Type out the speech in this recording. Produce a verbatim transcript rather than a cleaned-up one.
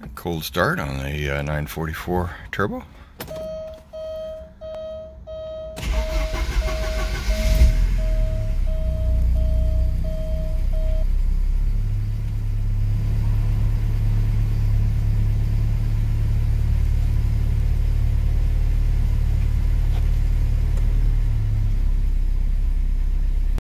Cold start on the uh, nine forty-four turbo.